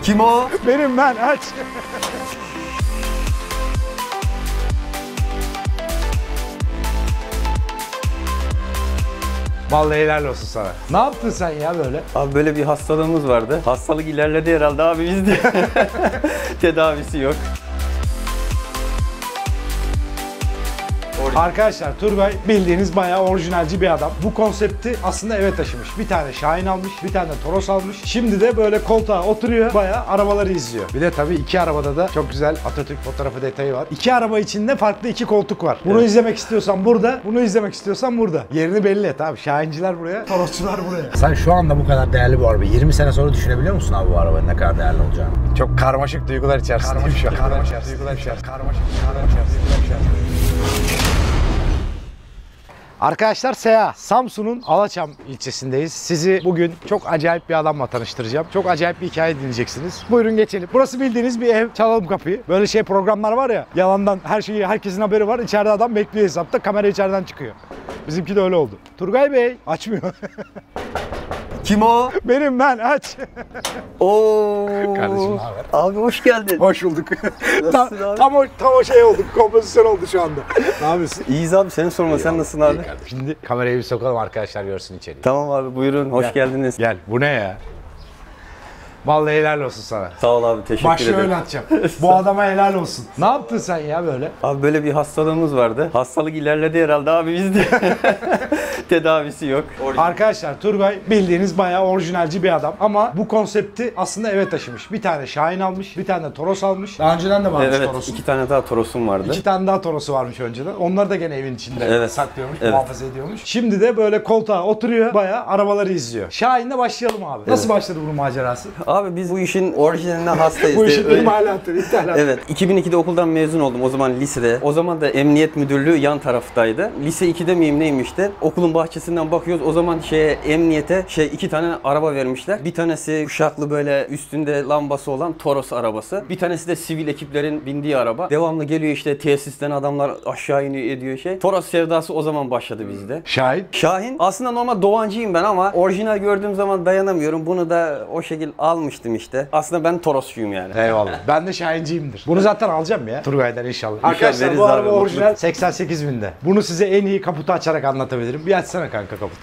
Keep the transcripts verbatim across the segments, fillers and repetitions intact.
Kim o? Benim ben, aç. Vallahi helal olsun sana. Ne yaptın sen ya böyle? Abi böyle bir hastalığımız vardı. Hastalık ilerledi herhalde abi bizde. Tedavisi yok. Arkadaşlar Turgay bildiğiniz bayağı orijinalci bir adam. Bu konsepti aslında eve taşımış. Bir tane Şahin almış, bir tane Toros almış. Şimdi de böyle koltuğa oturuyor, bayağı arabaları izliyor. Bir de tabii iki arabada da çok güzel Atatürk fotoğrafı detayı var. İki araba içinde farklı iki koltuk var. Bunu evet. izlemek istiyorsan burada, bunu izlemek istiyorsan burada. Yerini belli et abi. Şahinciler buraya, Torosçular buraya. Sen şu anda bu kadar değerli bu araba. yirmi sene sonra düşünebiliyor musun abi bu arabanın ne kadar değerli olacağını? Çok karmaşık duygular içerisinde. Karmaşık duygular içerisinde. Karmaşık duygular içerisinde. Karmaşık duygular içerisinde. Arkadaşlar Seha, Samsun'un Alaçam ilçesindeyiz. Sizi bugün çok acayip bir adamla tanıştıracağım. Çok acayip bir hikaye dinleyeceksiniz. Buyurun geçelim. Burası bildiğiniz bir ev. Çalalım kapıyı. Böyle şey programlar var ya, yalandan her şeyi herkesin haberi var. İçeride adam bekliyor hesapta. Kamera içeriden çıkıyor. Bizimki de öyle oldu. Turgay Bey açmıyor. Kim o? Benim ben, aç. Oo. Kardeşim haber? Abi hoş geldin. Hoş bulduk. tam, abi? tam, o, tam o şey olduk. Kompozisyon oldu şu anda. Ne yapıyorsun? İyiyiz abi, seni sorma. Sen nasılsın abi? Şimdi kamerayı bir sokalım arkadaşlar görsün içeriği. Tamam abi, buyurun. Hoş Gel. geldiniz. Gel. Bu ne ya? Vallahi helal olsun sana. Sağ ol abi, teşekkür Başlığı ederim. öyle atacağım. Bu adama helal olsun. Ne yaptın sen ya böyle? Abi böyle bir hastalığımız vardı. Hastalık ilerledi herhalde abi bizde. Tedavisi yok. Arkadaşlar Turgay bildiğiniz bayağı orijinalci bir adam. Ama bu konsepti aslında eve taşımış. Bir tane Şahin almış, bir tane Toros almış. Daha önceden de varmış Evet, Toros'un. iki tane daha Toros'um vardı. İki tane daha Toros'u varmış önceden. Onlar da gene evin içinde Evet. saklıyormuş, Evet. muhafaza ediyormuş. Şimdi de böyle koltuğa oturuyor, bayağı arabaları izliyor. Şahin'le başlayalım abi. Nasıl Evet. başladı bunun macerası? Abi biz bu işin orijinaline hastayız. Bu işin Öyle- imalatı, iptalatı. Evet, iki bin ikide okuldan mezun oldum o zaman lisede. O zaman da emniyet müdürlüğü yan taraftaydı. Lise ikide miyim neymişti? Okulun bahçesinden bakıyoruz. O zaman şeye emniyete şey iki tane araba vermişler. Bir tanesi kuşaklı böyle üstünde lambası olan Toros arabası. Bir tanesi de sivil ekiplerin bindiği araba. Devamlı geliyor işte tesisten adamlar aşağı iniyor ediyor şey. Toros sevdası o zaman başladı bizde. Şahin? Şahin aslında normal Doğancıyım ben ama orijinal gördüğüm zaman dayanamıyorum. Bunu da o şekil almıştım işte. Aslında ben Torosçuyum yani. Eyvallah. Ben de Şahinciyimdir. Bunu zaten alacağım ya Turgay'dan inşallah. Arkadaşlar veririz bu araba abi, orijinal mutluluk. seksen sekiz binde. Bunu size en iyi kaputu açarak anlatabilirim. Bir açsana kanka kaput.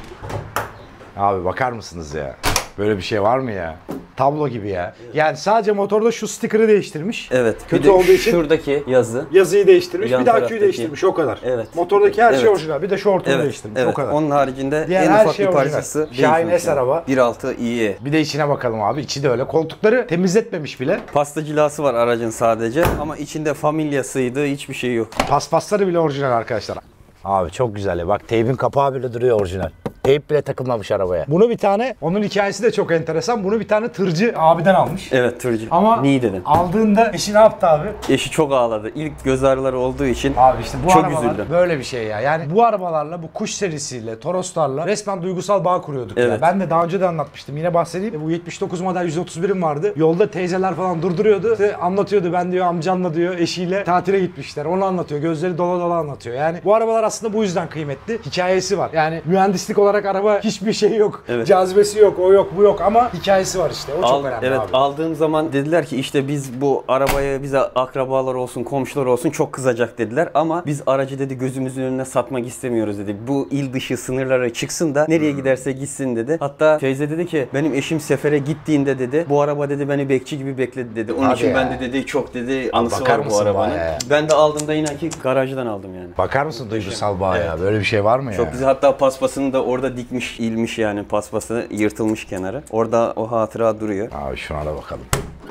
Abi bakar mısınız ya? Böyle bir şey var mı ya? Tablo gibi ya. Yani sadece motorda şu sticker'ı değiştirmiş. Evet. Kötü bir de olduğu için şuradaki yazı. yazıyı değiştirmiş. Yan bir de aküyü taraftaki. değiştirmiş o kadar. Evet. Motordaki her şey Evet. orijinal. Bir de şu hortumu Evet. değiştirmiş Evet. o kadar. Onun haricinde Diğer en her ufak şey bir orijinal. parçası Şahin değişmemiş S yani. araba. bir altı i. Bir de içine bakalım abi. İçi de öyle. Koltukları temizletmemiş bile. Pasta cilası var aracın sadece ama içinde familyasıydı, hiçbir şey yok. Paspasları bile orijinal arkadaşlar. Abi çok güzel ya. Bak teybin kapağı bile duruyor orijinal. Teyp bile takılmamış arabaya. Bunu bir tane, onun hikayesi de çok enteresan. Bunu bir tane tırcı abiden almış. Evet, tırcı. Ama Niğde'den. aldığında eşi ne yaptı abi? Eşi çok ağladı. İlk göz ağrıları olduğu için Abi işte bu çok arabalar üzüldüm. böyle bir şey ya. Yani bu arabalarla, bu kuş serisiyle, Toroslarla resmen duygusal bağ kuruyorduk ya. Evet. Ben de daha önce de anlatmıştım. Yine bahsedeyim. Bu yetmiş dokuz model yüz otuz birim vardı. Yolda teyzeler falan durduruyordu. İşte anlatıyordu. Ben diyor amcanla diyor eşiyle tatile gitmişler. Onu anlatıyor. Gözleri dola dola anlatıyor. Yani bu arabalar aslında bu yüzden kıymetli. Hikayesi var. Yani mühendislik olarak araba hiçbir şey yok. Evet. Cazibesi yok, o yok, bu yok ama hikayesi var işte. O çok Al- önemli evet, abi. aldığım zaman dediler ki işte biz bu arabaya bize akrabalar olsun, komşular olsun çok kızacak dediler ama biz aracı dedi gözümüzün önüne satmak istemiyoruz dedi. Bu il dışı sınırlara çıksın da nereye giderse gitsin dedi. Hatta teyze dedi ki benim eşim sefere gittiğinde dedi bu araba dedi beni bekçi gibi bekledi dedi. Onun Hadi için ya. ben de dedi çok dedi anısı bakar var bu mısın arabanın. bayağı? Ben de aldığımda inan ki garajdan aldım yani. Bakar mısın duygusal bağ ya? Evet. Böyle bir şey var mı ya? Çok güzel, hatta paspasını da orada dikmiş, ilmiş yani paspası yırtılmış kenarı. Orada o hatıra duruyor. Abi şuna da bakalım.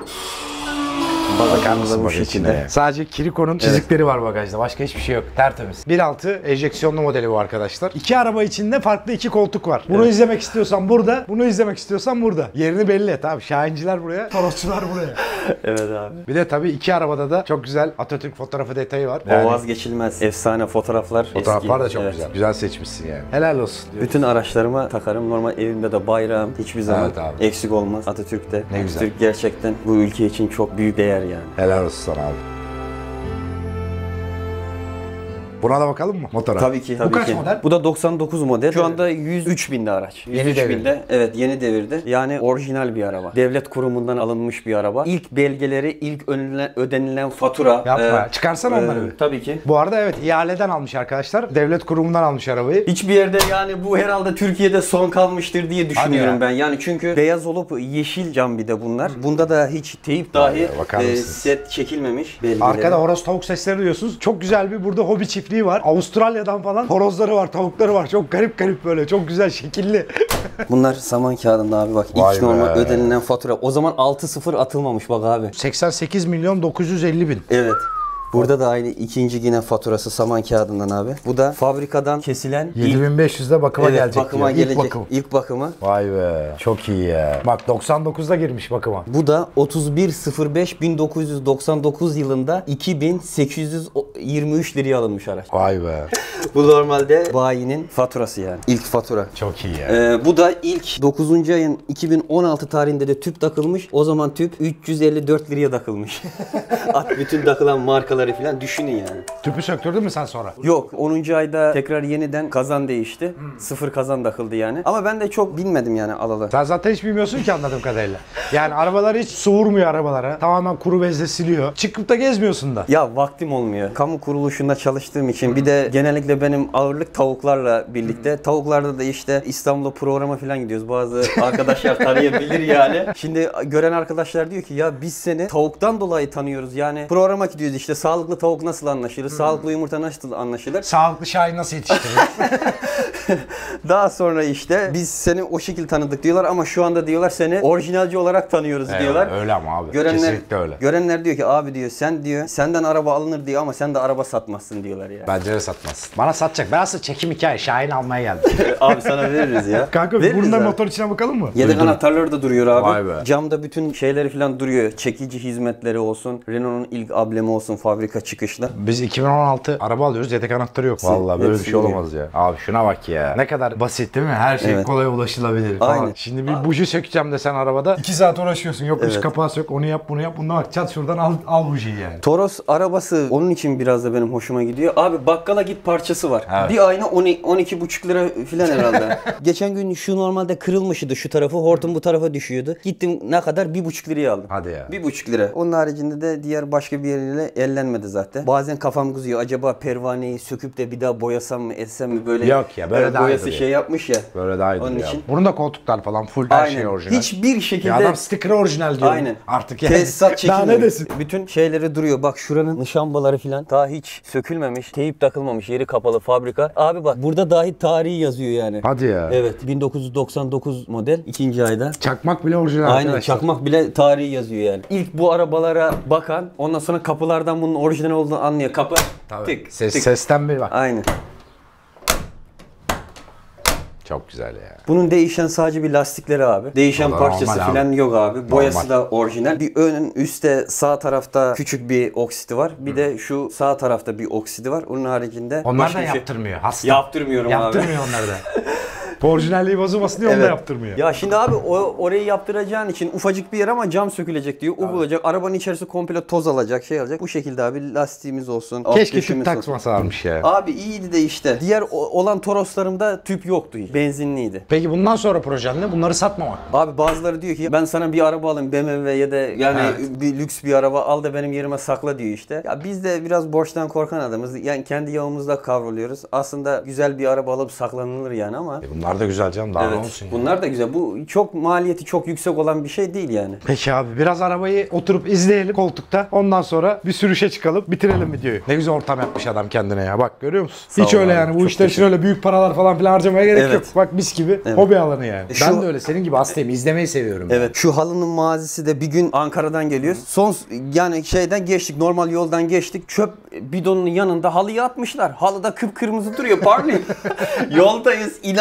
Bakar Bakar mısın bu bak şekilde. içine? Sadece Kiriko'nun çizikleri var bagajda. Başka hiçbir şey yok. Tertemiz. bir altı enjeksiyonlu modeli bu arkadaşlar. İki araba içinde farklı iki koltuk var. Bunu Evet. izlemek istiyorsan burada, bunu izlemek istiyorsan burada. Yerini belli et abi. Şahinciler buraya, Torosçular buraya. Evet abi. Bir de tabii iki arabada da çok güzel Atatürk fotoğrafı detayı var. O vazgeçilmez. Efsane fotoğraflar. Fotoğraflar eski. da çok Evet. güzel. Güzel seçmişsin yani. Helal olsun. Bütün araçlarıma takarım. Normal evimde de bayrağım hiçbir zaman Evet abi. eksik olmaz. Atatürk'te. Ne güzel. Atatürk gerçekten bu ülke için çok büyük değer yani. Helal olsun sana abi. Buna da bakalım mı motora? Tabii ki. Tabii Bu kaç ki. model? Bu da doksan dokuz model. Şu anda yüz üç binde araç. yüz üç devirde. binde. Evet, yeni devirde. Yani orijinal bir araba. Devlet kurumundan alınmış bir araba. İlk belgeleri, ilk önüne, ödenilen fatura. Yapma. e, Çıkarsana e, onları bir. Tabii ki. Bu arada evet ihaleden almış arkadaşlar. Devlet kurumundan almış arabayı. Hiçbir yerde yani bu herhalde Türkiye'de son kalmıştır diye düşünüyorum ya. ben. Yani çünkü beyaz olup yeşil cam bir de bunlar. Bunda da hiç teyip dahi ya, bakar e, mısınız? set çekilmemiş belgeleri. Arkada horoz tavuk sesleri duyuyorsunuz. Çok güzel bir burada hobi çiftliği var. Avustralya'dan falan horozları var, tavukları var. Çok garip garip böyle. Çok güzel şekilli. Bunlar saman kağıdında abi bak. Vay İlk be. normal ödenilen fatura. O zaman altı sıfır atılmamış bak abi. seksen sekiz milyon dokuz yüz elli bin. Evet. Burada da aynı ikinci yine faturası saman kağıdından abi. Bu da fabrikadan kesilen yedi ilk, bin beş yüzde bakıma evet, gelecek bakıma diyor. İlk gelecek. bakım. İlk bakımı. Vay be. Çok iyi ya. Bak doksan dokuzda girmiş bakıma. Bu da otuz bir sıfır beş bin dokuz yüz doksan dokuz yılında iki bin sekiz yüz yirmi üç liraya alınmış araç. Vay be. Bu normalde bayinin faturası yani. İlk fatura. Çok iyi ya. Ee, bu da ilk dokuzuncu ayın iki bin on altı tarihinde de tüp takılmış. O zaman tüp üç yüz elli dört liraya takılmış. At bütün takılan markaları falan düşünün yani. Tüpü söktürdün mü sen sonra? Yok, onuncu ayda tekrar yeniden kazan değişti. Sıfır kazan takıldı yani. Ama ben de çok bilmedim yani alalı. Sen zaten hiç bilmiyorsun ki anladığım kadarıyla. Yani arabalar hiç su vurmuyor arabalara. Tamamen kuru bezle siliyor. Çıkıp da gezmiyorsun da. Ya vaktim olmuyor. Kamu kuruluşunda çalıştığım için bir de genellikle benim ağırlık tavuklarla birlikte. Tavuklarda da işte İstanbul'a programa falan gidiyoruz. Bazı arkadaşlar tanıyabilir yani. Şimdi gören arkadaşlar diyor ki ya biz seni tavuktan dolayı tanıyoruz. Yani programa gidiyoruz işte sağlıklı tavuk nasıl anlaşılır? Sağlıklı yumurta nasıl anlaşılır? Sağlıklı Şahin nasıl yetiştirilir? Daha sonra işte biz seni o şekilde tanıdık diyorlar ama şu anda diyorlar seni orijinalci olarak tanıyoruz diyorlar. Öyle ama abi. Görenler, Kesinlikle öyle. Görenler diyor ki abi diyor sen diyor senden araba alınır diyor ama sen de araba satmazsın diyorlar ya. Bence de satmazsın. Bana satacak. Ben aslında çekim hikaye Şahin almaya geldim. Abi sana veririz ya. Kanka Veririz bununla abi. motor içine bakalım mı? Yedek anahtarları da duruyor abi. Vay be. Camda bütün şeyleri falan duruyor. Çekici hizmetleri olsun. Renault'un ilk ablemi olsun fabrika çıkışlı. Biz iki bin on altı araba alıyoruz. Yedek anahtarı yok. Vallahi böyle bir hepsi şey olamaz ya. Abi şuna bak ya. Ne kadar basit değil mi? Her şey Evet. kolay ulaşılabilir falan. Aynen. Şimdi bir buji sökeceğim desen arabada iki saat uğraşıyorsun. Yok üst Evet. kapağı sök, onu yap, bunu yap. Bundan bak çat şuradan al, al bujiyi yani. Toros arabası onun için biraz da benim hoşuma gidiyor. Abi bakkala git parçası var. Evet. Bir ayna on iki buçuk lira falan herhalde. Geçen gün şu normalde kırılmıştı şu tarafı. Hortum bu tarafa düşüyordu. Gittim ne kadar? Bir buçuk liraya aldım. Hadi ya. Bir buçuk lira. Onun haricinde de diğer başka bir yeriyle ellenmedi zaten. Bazen kafam kızıyor. Acaba pervaneyi söküp de bir daha boyasam mı etsem mi böyle. Yok ya, böyle e, daha iyi boyası duruyor. şey yapmış ya. Böyle daha iyi Onun duruyor için. abi. Bunun da koltuklar falan full her şey Aynen. orijinal. Hiçbir şekilde Ya adam sticker'ı orijinal diyor. Aynen. Artık yani. tesisat Daha çekilmemiş. ne desin? Bütün şeyleri duruyor. Bak şuranın nişambaları falan daha hiç sökülmemiş. Teyip takılmamış. Yeri kapalı fabrika. Abi bak burada dahi tarihi yazıyor yani. Hadi ya. Evet. bin dokuz yüz doksan dokuz model ikinci ayda. Çakmak bile orijinal Aynen arkadaşlar. çakmak bile tarihi yazıyor yani. İlk bu arabalara bakan ondan sonra kapılardan bunun orijinal olduğunu anlıyor. Kapı Tabii. tık Ses, tık. sesten bir bak. Aynen. Çok güzel ya. Bunun değişen sadece bir lastikleri abi. Değişen O da parçası normal abi. falan yok abi. Boyası Normal. da orijinal. Bir ön üstte sağ tarafta küçük bir oksidi var. Bir de şu sağ tarafta bir oksidi var. Onun haricinde Onlar başka da bir şey- yaptırmıyor. Hasta. Yaptırmıyorum abi. Yaptırmıyor onlar da. Orijinalliği bozulmasın diye onu da Evet. yaptırmıyor. Ya şimdi abi o, orayı yaptıracağın için ufacık bir yer ama cam sökülecek diyor. U bulacak. Arabanın içerisi komple toz alacak, şey alacak. Bu şekilde abi lastiğimiz olsun. alt Keşke döşemiz tüp olsun. takmasalarmış ya. Abi iyiydi de işte. Diğer o- olan Toroslarımda tüp yoktu. Benzinliydi. Peki bundan sonra projen ne? Bunları satmamak. Abi bazıları diyor ki ben sana bir araba alayım B M W ya da yani Evet. bir lüks bir araba al da benim yerime sakla diyor işte. Ya biz de biraz borçtan korkan adamız. Yani kendi yağımızda kavruluyoruz. Aslında güzel bir araba alıp saklanılır yani ama. E bunlar da güzel canım. Daha ne Evet. olsun ya. Bunlar da güzel. Bu çok maliyeti çok yüksek olan bir şey değil yani. Peki abi biraz arabayı oturup izleyelim koltukta. Ondan sonra bir sürüşe çıkalım. Bitirelim videoyu. Ne güzel ortam yapmış adam kendine ya. Bak görüyor musun? Sağ Hiç ol öyle abi, yani. Bu çok işler için öyle büyük paralar falan filan harcamaya gerek Evet. yok. Bak mis gibi Evet. hobi alanı yani. Şu- Ben de öyle senin gibi hastayım. İzlemeyi seviyorum. Evet. Şu halının mazisi de bir gün Ankara'dan geliyoruz. Son yani şeyden geçtik. Normal yoldan geçtik. Çöp bidonunun yanında halıyı atmışlar. Halı da kıpkırmızı duruyor. Parlıyor. Yoldayız. İnan ki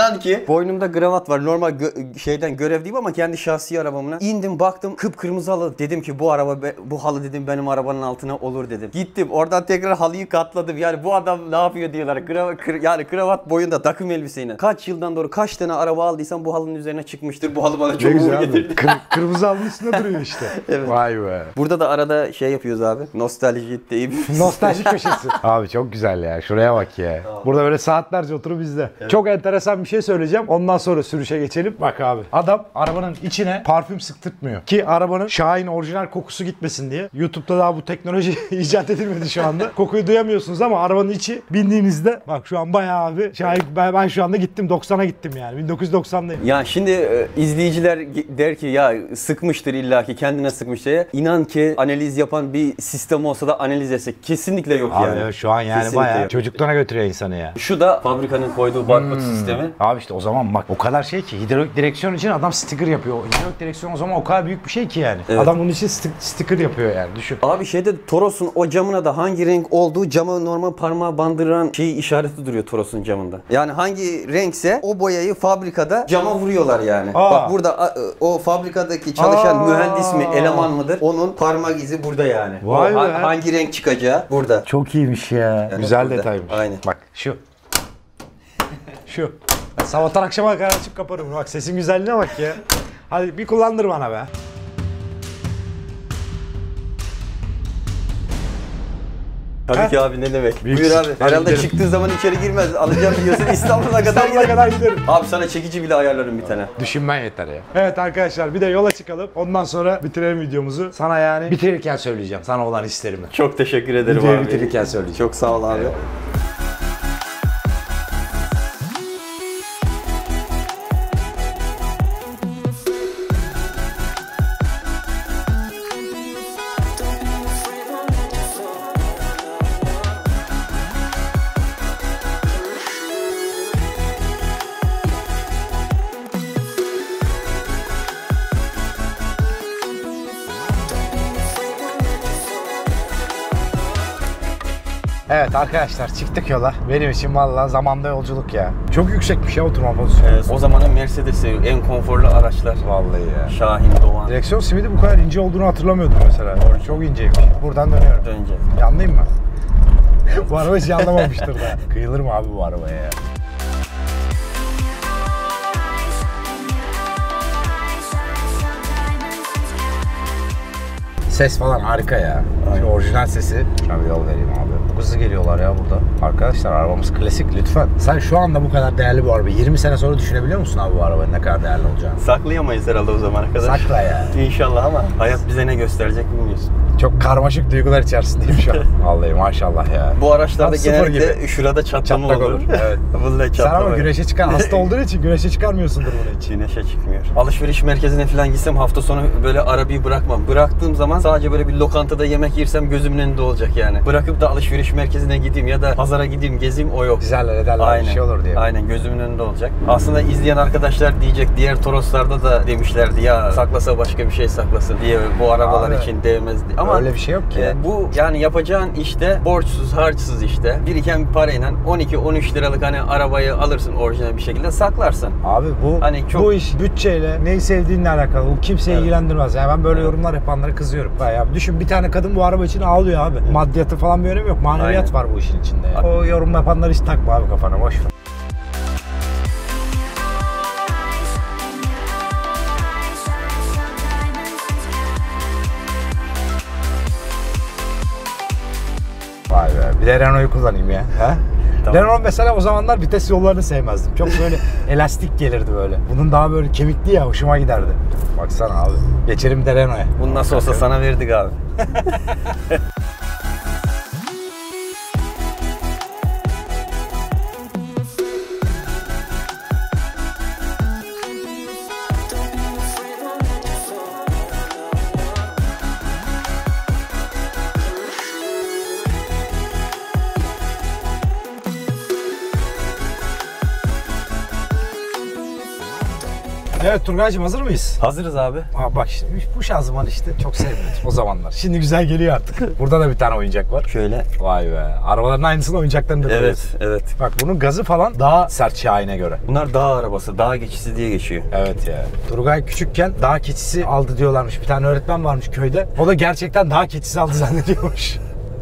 Boynumda kravat var. Normal gö- şeyden görevliyim ama kendi şahsi arabamla. İndim baktım kıpkırmızı halı. Dedim ki bu araba be- bu halı dedim benim arabanın altına olur dedim. Gittim oradan tekrar halıyı katladım. Yani bu adam ne yapıyor diyorlar. Kravat, kır- yani kravat boyunda takım elbiseyle. Kaç yıldan doğru kaç tane araba aldıysam bu halının üzerine çıkmıştır. Bu halı bana çok Ne uğur güzel abi. getirdi. Kır- kırmızı halının üstünde duruyor işte. Evet. Vay be. Burada da arada şey yapıyoruz abi. Nostalji deyip. Nostalji köşesi. Abi çok güzel ya. Şuraya bak ya. Burada böyle saatlerce oturup bizde. Çok enteresan bir şey söyleyeceğim. Ondan sonra sürüşe geçelim. Bak abi. Adam arabanın içine parfüm sıktırtmıyor. Ki arabanın Şahin orijinal kokusu gitmesin diye. YouTube'da daha bu teknoloji icat edilmedi şu anda. Kokuyu duyamıyorsunuz ama arabanın içi bindiğinizde bak şu an bayağı abi Şahin ben, ben şu anda gittim doksana gittim yani. bin dokuz yüz doksan'dayım. Ya şimdi e, izleyiciler ge- der ki ya sıkmıştır illaki kendine sıkmış diye. İnan ki analiz yapan bir sistem olsa da analiz etsek kesinlikle yok Abi yani. ya şu an yani Kesinlikle bayağı yok. çocukluğuna götürüyor insanı ya. Şu da fabrikanın koyduğu barkod sistemi. Abi işte o zaman bak o kadar şey ki hidrolik direksiyon için adam sticker yapıyor. Hidrolik direksiyon o zaman o kadar büyük bir şey ki yani. Evet. Adam bunun için sti- sticker yapıyor yani düşün. Abi şeyde Toros'un o camına da hangi renk olduğu cama normal parmağı bandıran şeyi işareti duruyor Toros'un camında. Yani hangi renkse o boyayı fabrikada cama vuruyorlar yani. Aa. Bak burada a- o fabrikadaki çalışan Aa. mühendis mi eleman mıdır? Onun parmak izi burada yani. Vay O ha- be. hangi renk çıkacağı burada. Çok iyiymiş ya. Yani Güzel burada. detaymış. Aynen. Bak şu. Şu. Ben sabahtan akşama kadar açıp kaparım. Bak sesin güzelliğine bak ya. Hadi bir kullandır bana be. Tabii Ha? ki abi ne demek. Büyük Buyur şey. abi. Hadi Herhalde gidelim. çıktığı zaman içeri girmez. Alacağım biliyorsun İstanbul'a kadar İstanbul'a gidelim. kadar giderim. Abi sana çekici bile ayarlarım bir tane. Düşünmen yeter ya. Evet arkadaşlar bir de yola çıkalım. Ondan sonra bitirelim videomuzu. Sana yani bitirirken söyleyeceğim. Sana olan hislerimi. Çok teşekkür ederim Videoyu abi. bitirirken söyleyeceğim. Çok sağ ol abi. Evet arkadaşlar çıktık yola. Benim için vallahi zamanda yolculuk ya. Çok yüksekmiş ya oturma pozisyonu. Evet, o zamanın Mercedes'i en konforlu araçlar. Vallahi ya. Şahin, Doğan. Direksiyon simidi bu kadar ince olduğunu hatırlamıyordum mesela. Çok inceymiş. Buradan dönüyorum. Önce. Yanlayayım mı? Bu araba hiç yanlamamıştır da. Kıyılır mı abi bu arabaya ya? Ses falan harika ya. Şu orijinal sesi. Şuna bir yol vereyim abi. Çok hızlı geliyorlar ya burada. Arkadaşlar arabamız klasik lütfen. Sen şu anda bu kadar değerli bu araba. yirmi sene sonra düşünebiliyor musun abi bu arabanın ne kadar değerli olacağını? Saklayamayız herhalde o zamana kadar. Sakla ya. İnşallah ama hayat bize ne gösterecek bilmiyoruz. Çok karmaşık duygular içerisindeyim şu an. Vallahi maşallah ya. Bu araçlarda Tam sıfır genellikle gibi. şurada çatlama Çatlak olur. olur. Evet. Vallahi Sen çatlama. ama güneşe çıkan hasta olduğun için güneşe çıkarmıyorsundur bunu hiç. Güneşe çıkmıyor. Alışveriş merkezine falan gitsem hafta sonu böyle arabayı bırakmam. Bıraktığım zaman sadece böyle bir lokantada yemek yersem gözümün önünde olacak yani. Bırakıp da alışveriş merkezine gideyim ya da pazara gideyim gezeyim o yok. Güzeller ederler Aynen. bir şey olur diye. Aynen gözümün önünde olacak. Aslında izleyen arkadaşlar diyecek diğer Toroslarda da demişlerdi ya saklasa başka bir şey saklasın diye bu arabalar Abi, için değmez diye. Ama öyle bir şey yok ki. e, bu yani yapacağın işte borçsuz harçsız işte biriken bir parayla on iki on üç liralık hani arabayı alırsın orijinal bir şekilde saklarsın. Abi bu Hani çok- bu iş bütçeyle neyi sevdiğinle alakalı. Bu kimseyi Evet. ilgilendirmez. Yani ben böyle yorumlar yapanlara kızıyorum. Bayağı düşün bir tane kadın bu araba için ağlıyor abi. Maddiyatı falan bir önemi yok. Maneviyat Aynen. var bu işin içinde. Yani. O yorum yapanlar hiç takma abi kafana boş ver. Vay be. Bir de Renault'u kullanayım ya. Ha? Tamam. Renault mesela o zamanlar vites yollarını sevmezdim. Çok böyle elastik gelirdi böyle. Bunun daha böyle kemikli ya hoşuma giderdi. Baksana abi. Geçelim de Renault'a. Bunu nasıl olsa sana verdik abi. Evet Turgay'cığım, hazır mıyız? Hazırız abi. Aa, bak işte bu şanzıman işte çok sevmedim o zamanlar. Şimdi güzel geliyor artık. Burada da bir tane oyuncak var. Şöyle. Vay be. Arabaların aynısını oyuncaklarını da koyuyorsun. Evet, evet. Bak bunun gazı falan daha sert Şahin'e göre. Bunlar dağ arabası, dağ geçisi diye geçiyor. Evet ya. Turgay küçükken dağ keçisi aldı diyorlarmış. Bir tane öğretmen varmış köyde. O da gerçekten dağ keçisi aldı zannediyormuş.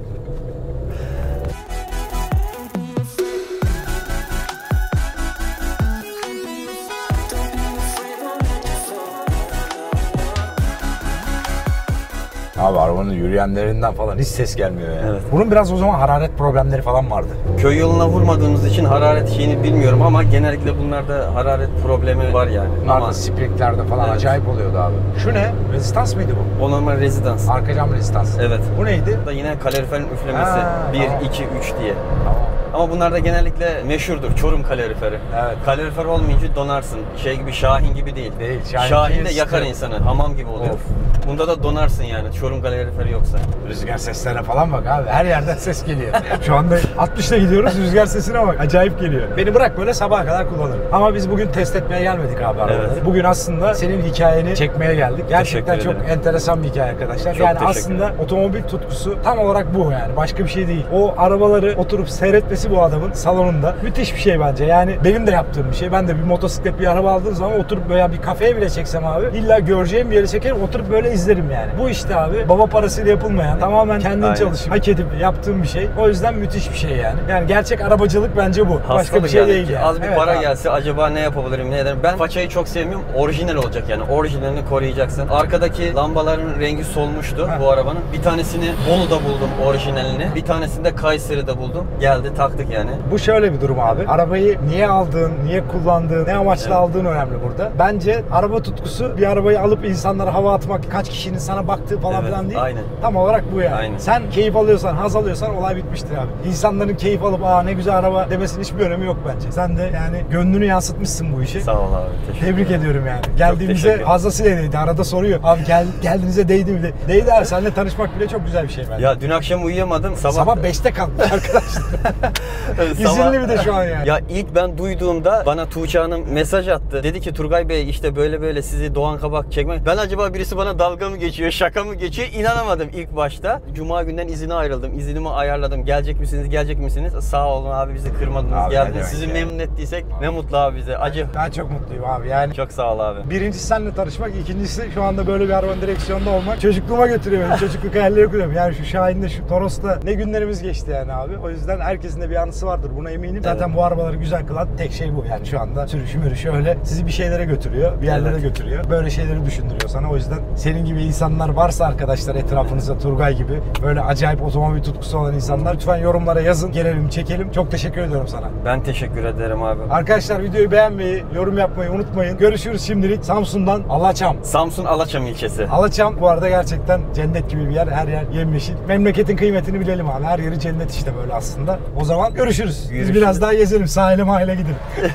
Abi arabanın yürüyenlerinden falan hiç ses gelmiyor ya. Evet. Bunun biraz o zaman hararet problemleri falan vardı. Köy yoluna vurmadığımız için hararet şeyini bilmiyorum ama genellikle bunlarda hararet problemi var yani. Bunlarda Ama spriklerde falan Evet. acayip oluyordu abi. Şu ne? Rezistans mıydı bu? o normal rezidans. Arka cam rezistans. Evet. Bu neydi? Bu da yine kaloriferin üflemesi. Ha, bir, tamam. iki, üç diye. Tamam. Ama bunlar da genellikle meşhurdur. Çorum kaloriferi. Evet. Kalorifer olmayınca donarsın. Şey gibi, Şahin gibi değil. Değil, Şahin Şahin, değil, de yakar sıkı. insanı. Hamam gibi oluyor. Of. Bunda da donarsın yani. Çorum kaloriferi yoksa. Rüzgar seslerine falan bak abi. Her yerden ses geliyor. Şu anda altmışla gidiyoruz. Rüzgar sesine bak. Acayip geliyor. Beni bırak böyle sabaha kadar kullanırım. Ama biz bugün test etmeye gelmedik abi arabaları. Evet. Bugün aslında senin hikayeni çekmeye geldik. Gerçekten Teşekkür çok ederim. enteresan bir hikaye arkadaşlar. Çok yani teşekkür aslında ederim. otomobil tutkusu tam olarak bu yani. Başka bir şey değil. O arabaları oturup seyretmesi bu adamın salonunda müthiş bir şey bence. Yani benim de yaptığım bir şey. Ben de bir motosiklet, bir araba aldığım zaman oturup böyle bir kafeye bile çeksem abi illa göreceğim bir yere çekerim, oturup böyle izlerim yani. Bu işte abi baba parasıyla yapılmayan, tamamen kendin Aynen. çalışıp hak edip yaptığım bir şey. O yüzden müthiş bir şey yani. Yani gerçek arabacılık bence bu. Başka Hastalık bir şey yani. değil yani. Az bir Evet para abi. gelse acaba ne yapabilirim, ne ederim? Ben façayı çok sevmiyorum. Orijinal olacak yani. Orijinalini koruyacaksın. Arkadaki lambaların rengi solmuştu Heh. bu arabanın. Bir tanesini Bolu'da buldum orijinalini. Bir tanesini de Kayseri'de buldum. Geldi taktık yani. Bu şöyle bir durum abi. Arabayı niye aldığın, niye kullandığın, ne amaçla Evet. aldığın önemli burada. Bence araba tutkusu bir arabayı alıp insanlara hava atmak, kaç kişinin sana baktığı falan Evet, filan değil. aynen. Tam olarak bu yani. Aynen. Sen keyif alıyorsan, haz alıyorsan olay bitmiştir abi. İnsanların keyif alıp aa ne güzel araba demesinin hiçbir önemi yok bence. Sen de yani gönlünü yansıtmışsın bu işi. Sağ ol abi. Teşekkür Tebrik ederim. ediyorum yani. Geldiğimize teşekkür ederim. fazlasıyla değdi. Arada soruyor. Abi gel, geldiğinize değdi mi? De- Değdi abi. Seninle tanışmak bile çok güzel bir şey bence. Ya dün akşam uyuyamadım. Sabah, Sabah beşte kalkmış arkadaşlar. İzinli bir de şu an yani. Ya ilk ben duyduğumda bana Tuğçe Hanım mesaj attı. Dedi ki Turgay Bey işte böyle böyle sizi Doğan Kabak çekmek. Ben acaba birisi bana dalga mı geçiyor, şaka mı geçiyor? İnanamadım ilk başta. Cuma günden izine ayrıldım. İzinimi ayarladım. Gelecek misiniz, gelecek misiniz? Sağ olun abi, bizi kırmadınız, Abi, ne geldiniz. demek Sizi ya. memnun ettiysek ne mutlu abi bize. Acı. Ben çok mutluyum abi yani. Çok sağ ol abi. Birincisi seninle tanışmak, ikincisi şu anda böyle bir arabanın direksiyonda olmak çocukluğuma götürüyor beni. Çocukluk hayalleri kuruyorum. Yani şu Şahin'de, şu Toros'ta ne günlerimiz geçti yani abi. O yüzden herkesin de bir anısı vardır, buna eminim. Zaten Evet. bu arabaları güzel kılan tek şey bu yani şu anda. Sürüşü mürüşü öyle sizi bir şeylere götürüyor, bir yerlere Evet. götürüyor. Böyle şeyleri düşündürüyor sana. O yüzden senin gibi insanlar varsa arkadaşlar etrafınızda, Turgay gibi böyle acayip otomobil tutkusu olan insanlar, lütfen yorumlara yazın. Gelelim, çekelim. Çok teşekkür ediyorum sana. Ben teşekkür ederim abi. Arkadaşlar videoyu beğenmeyi, yorum yapmayı unutmayın. Görüşürüz şimdilik. Samsun'dan Alaçam. Samsun Alaçam ilçesi. Alaçam bu arada gerçekten cennet gibi bir yer. Her yer yemyeşil. Memleketin kıymetini bilelim abi. Her yeri cennet işte böyle aslında. O zaman görüşürüz. Biz Görüşürüz. biraz daha gezelim. Sahile mahile gidelim.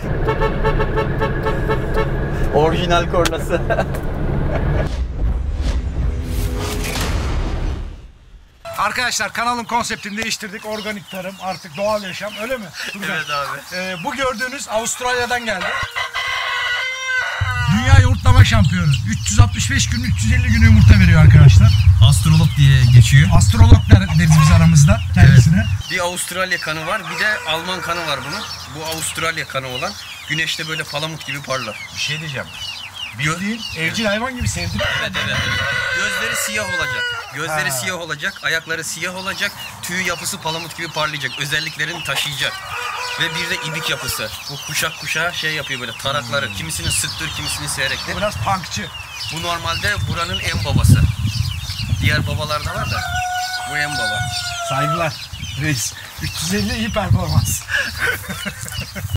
Orijinal kornası. Arkadaşlar kanalın konseptini değiştirdik. Organik tarım, artık doğal yaşam. Öyle mi? Evet abi. Ee, bu gördüğünüz Avustralya'dan geldi. Dünya yumurtlama şampiyonu. üç yüz altmış beş gün, üç yüz elli gün yumurta veriyor arkadaşlar. Astrolog diye geçiyor. Astrolog der- deriz biz aramızda kendisine. Bir Avustralya kanı var, bir de Alman kanı var bunun. Bu Avustralya kanı olan güneşte böyle palamut gibi parlar. Bir şey diyeceğim. Bildiğin evcil hayvan gibi sevdim. Evet evet. Gözleri siyah olacak. Gözleri Ha. siyah olacak, ayakları siyah olacak, tüy yapısı palamut gibi parlayacak. Özelliklerini taşıyacak. Ve bir de ibik yapısı. Bu kuşak kuşağa şey yapıyor böyle tarakları. Kimisinin sıktır, kimisinin seyrektir. Biraz punkçı. Bu normalde buranın en babası. Diğer babalar da var da bu en baba. Saygılar reis. üç yüz elli iyi performans.